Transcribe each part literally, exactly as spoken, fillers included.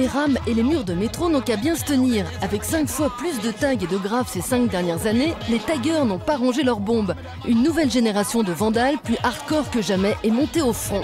rames et les murs de métro n'ont qu'à bien se tenir. Avec cinq fois plus de tags et de graphes ces cinq dernières années, les taggeurs n'ont pas rangé leurs bombes. Une nouvelle génération de vandales, plus hardcore que jamais, est montée au front.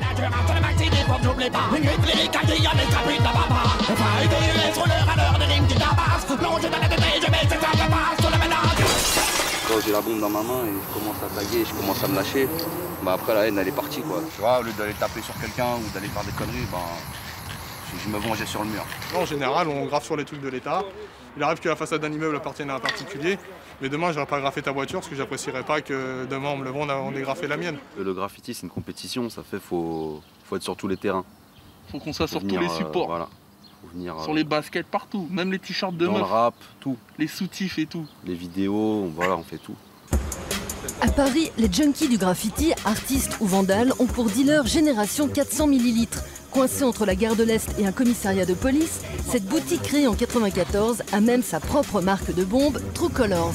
Quand j'ai la bombe dans ma main et je commence à taguer, je commence à me lâcher, bah après la haine elle est partie quoi. Tu vois, au lieu d'aller taper sur quelqu'un ou d'aller faire des conneries, bah, je me vengeais sur le mur. En général, on graffe sur les trucs de l'État. Il arrive que la façade d'un immeuble appartienne à un particulier, mais demain je ne vais pas graffer ta voiture parce que j'apprécierais pas que demain on me le vende, on ait graffé la mienne. Le graffiti c'est une compétition, ça fait faut, faut être sur tous les terrains. Faut qu'on soit faut sur venir, tous les supports. Euh, voilà. Venir, sur euh, les baskets, partout, même les t-shirts de dans meufs. le rap, tout. Les soutifs et tout. Les vidéos, voilà, on fait tout. À Paris, les junkies du graffiti, artistes ou vandales, ont pour dealer Génération quatre cents millilitres. Coincée entre la gare de l'Est et un commissariat de police, cette boutique créée en quatre-vingt-quatorze a même sa propre marque de bombes, True Colors.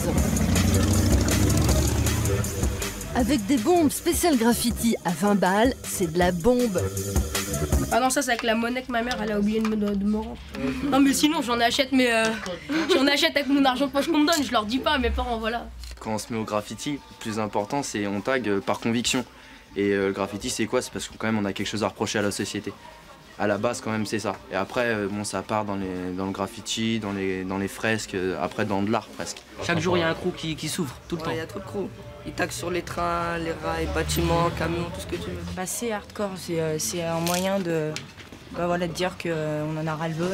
Avec des bombes spéciales graffiti à vingt balles, c'est de la bombe. Ah non, ça c'est avec la monnaie que ma mère elle a oublié de me, de me rendre. Non mais sinon j'en achète, mais euh, j'en achète avec mon argent de poche qu'on me donne, je leur dis pas à mes parents, voilà. Quand on se met au graffiti, le plus important c'est on tag par conviction. Et euh, le graffiti c'est quoi? C'est parce qu'on quand même on a quelque chose à reprocher à la société. À la base quand même c'est ça. Et après euh, bon ça part dans, les, dans le graffiti, dans les, dans les fresques, euh, après dans de l'art presque. Chaque jour il y a un crew qui, qui s'ouvre, tout le ouais, temps. Il y a trop de crew. Ils taguent sur les trains, les rails, bâtiments, camions, tout ce que tu veux. Bah, c'est hardcore, c'est euh, un moyen de, bah, voilà, de dire qu'on euh, en a ras-le-bol.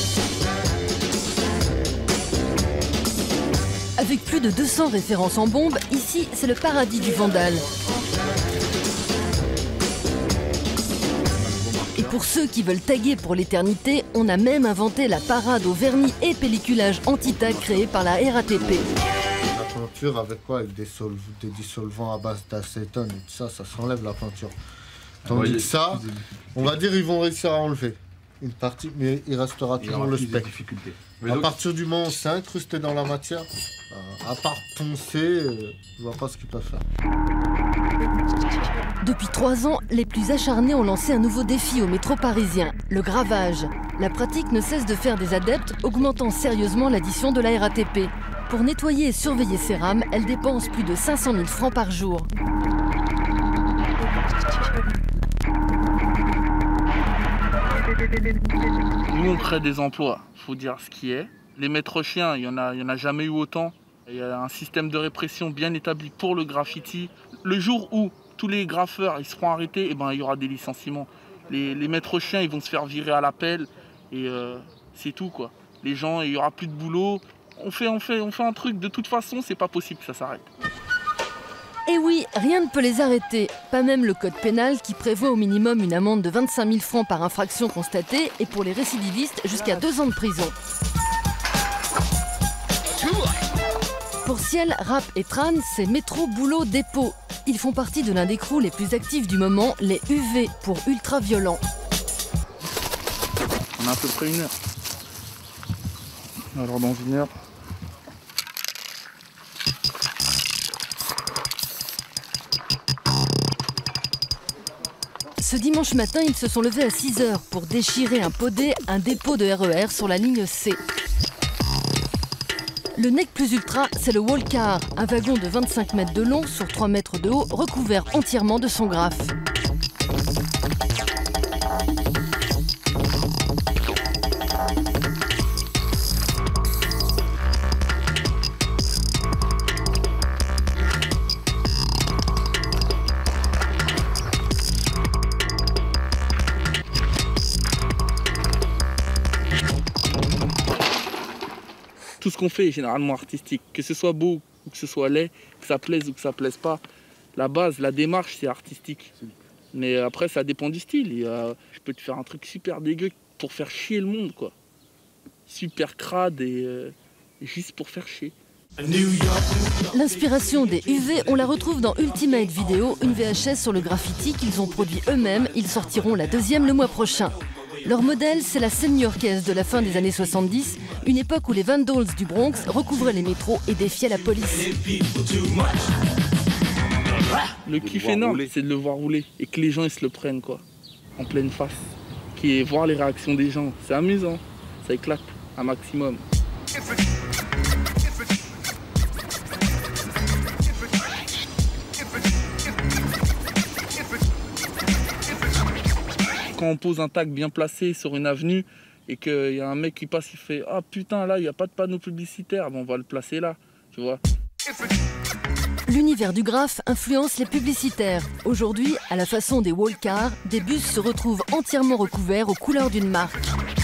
Avec plus de deux cents références en bombes, ici c'est le paradis du vandale. Et pour ceux qui veulent taguer pour l'éternité, on a même inventé la parade au vernis et pelliculage anti-tag créée par la R A T P. La peinture avec quoi? Avec des, solv des dissolvants à base d'acétone et tout ça, ça s'enlève la peinture. Tandis que ça, on va dire ils vont réussir à enlever une partie, mais il restera toujours le spectre. À partir du moment où c'est incrusté dans la matière, euh, à part poncer, euh, je vois pas ce qu'ils peuvent faire. Depuis trois ans, les plus acharnés ont lancé un nouveau défi au métro parisien, le gravage. La pratique ne cesse de faire des adeptes, augmentant sérieusement l'addition de la R A T P. Pour nettoyer et surveiller ces rames, elle dépense plus de cinq cent mille francs par jour. Nous, on crée des emplois, il faut dire ce qui est. Les maîtres chiens, il n'y en a, il y en a jamais eu autant. Il y a un système de répression bien établi pour le graffiti. Le jour où tous les graffeurs ils seront arrêtés, eh ben, il y aura des licenciements. Les, les maîtres chiens ils vont se faire virer à l'appel et euh, c'est tout, quoi. Les gens, il n'y aura plus de boulot. On fait, on, fait, on fait un truc, de toute façon, c'est pas possible que ça s'arrête. Et oui, rien ne peut les arrêter. Pas même le code pénal qui prévoit au minimum une amende de vingt-cinq mille francs par infraction constatée et pour les récidivistes jusqu'à deux ans de prison. Pour Ciel, Rap et Tran, c'est métro, boulot, dépôt. Ils font partie de l'un des crews les plus actifs du moment, les U V pour ultra violents. On a à peu près une heure. Alors dans une heure. Ce dimanche matin, ils se sont levés à six heures pour déchirer un podé, un dépôt de R E R sur la ligne C. Le nec plus ultra, c'est le Wallcar, un wagon de vingt-cinq mètres de long sur trois mètres de haut, recouvert entièrement de son graphe. Tout ce qu'on fait est généralement artistique. Que ce soit beau ou que ce soit laid, que ça plaise ou que ça plaise pas. La base, la démarche, c'est artistique. Mais après, ça dépend du style. Et, euh, je peux te faire un truc super dégueu pour faire chier le monde, quoi. Super crade et euh, juste pour faire chier. L'inspiration des U V, on la retrouve dans Ultimate Video, une V H S sur le graffiti qu'ils ont produit eux-mêmes. Ils sortiront la deuxième le mois prochain. Leur modèle, c'est la scène new-yorkaise de la fin des années soixante-dix, une époque où les Vandals du Bronx recouvraient les métros et défiaient la police. Le kiff énorme, c'est de le voir rouler et que les gens ils se le prennent, quoi, en pleine face. marquer et voir les réactions des gens. C'est amusant, ça éclate un maximum. Quand on pose un tag bien placé sur une avenue et qu'il y a un mec qui passe, il fait « Ah putain, là, il n'y a pas de panneau publicitaire, bon, on va le placer là, tu vois ». L'univers du graphe influence les publicitaires. Aujourd'hui, à la façon des wallcars, des bus se retrouvent entièrement recouverts aux couleurs d'une marque.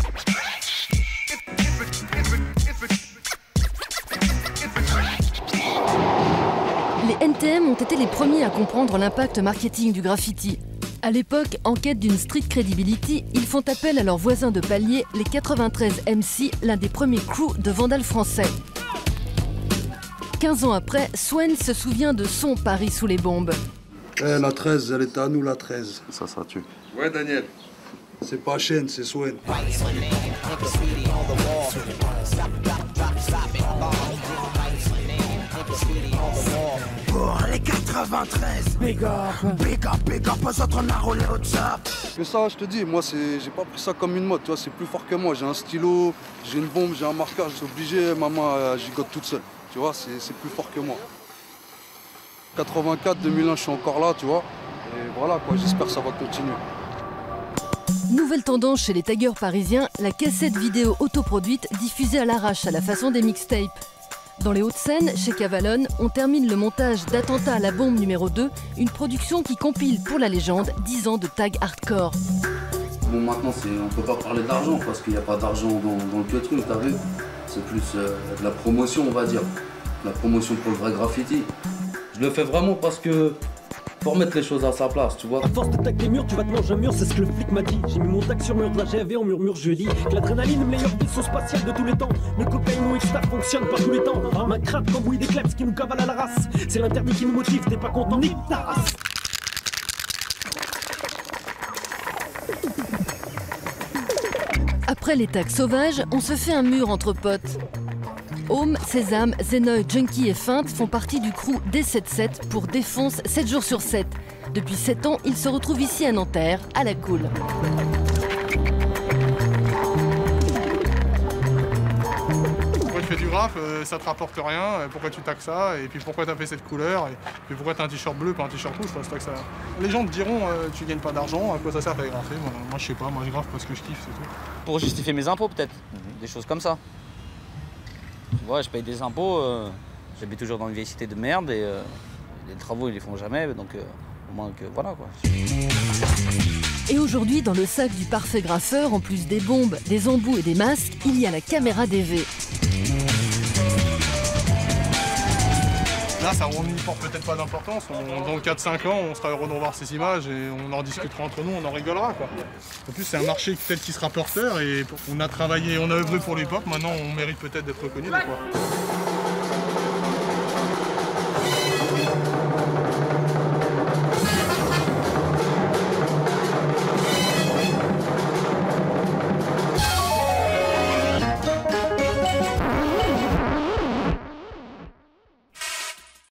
Les N T M ont été les premiers à comprendre l'impact marketing du graffiti. À l'époque, en quête d'une street credibility, ils font appel à leurs voisins de palier, les quatre-vingt-treize M C, l'un des premiers crews de vandales français. quinze ans après, Swen se souvient de son Paris sous les bombes. Eh, la treize, elle était à nous, la treize. Ça, ça tue. Ouais, Daniel. C'est pas Chêne, c'est Swen. Pour les quatre-vingt-treize, big up, big up, big up, aux autres on a roulé au top. Mais ça, je te dis, moi, j'ai pas pris ça comme une mode, tu vois, c'est plus fort que moi. J'ai un stylo, j'ai une bombe, j'ai un marqueur, je suis obligé, maman, elle gigote toute seule. Tu vois, c'est plus fort que moi. quatre-vingt-quatre, deux mille un, je suis encore là, tu vois. Et voilà, quoi, j'espère que ça va continuer. Nouvelle tendance chez les taggeurs parisiens, la cassette vidéo autoproduite diffusée à l'arrache à la façon des mixtapes. Dans les Hauts-de-Seine, chez Cavalone, on termine le montage d'Attentat à la bombe numéro deux, une production qui compile pour la légende dix ans de tag hardcore. Bon, maintenant, on peut pas parler d'argent parce qu'il n'y a pas d'argent dans, dans le que-truc, t'as vu? C'est plus euh, de la promotion, on va dire. La promotion pour le vrai graffiti. Je le fais vraiment parce que faut remettre les choses à sa place, tu vois. À force de tag des murs, tu vas te manger un mur, c'est ce que le flic m'a dit. J'ai mis mon tag sur mur de la G A V en murmure, je dis que l'adrénaline, meilleur vaisseau spatial de tous les temps. Le cocaïne ou extra fonctionne par tous les temps. Ma crainte cambouille des kleps qui nous cavale à la race. C'est l'interdit qui nous motive, t'es pas content, nique ta race. Après les tags sauvages, on se fait un mur entre potes. Home, Sésame, Zenoy, Junkie et Feinte font partie du crew D soixante-dix-sept pour Défonce sept jours sur sept. Depuis sept ans, ils se retrouvent ici à Nanterre, à la Cool. Pourquoi tu fais du graphe, euh, ça te rapporte rien, pourquoi tu tagues ça, et puis pourquoi tu as fait cette couleur, et puis pourquoi tu as un t-shirt bleu pas un t-shirt rouge, parce que ça... Les gens te diront euh, tu gagnes pas d'argent, à quoi ça sert de graffer, voilà. Moi je sais pas, moi je graffe parce que je kiffe, c'est tout. Pour justifier mes impôts peut-être, mmh. Des choses comme ça. Tu vois, je paye des impôts, euh, j'habite toujours dans une vieille cité de merde et euh, les travaux ils les font jamais, donc euh, au moins que voilà quoi. Et aujourd'hui, dans le sac du parfait graffeur, en plus des bombes, des embouts et des masques, il y a la caméra D V. Là, ça n'y porte peut-être pas d'importance. Dans quatre cinq ans, on sera heureux de revoir ces images et on en discutera entre nous, on en rigolera, quoi. En plus, c'est un marché peut-être qui sera porteur et on a travaillé, on a œuvré pour l'époque. Maintenant, on mérite peut-être d'être reconnu.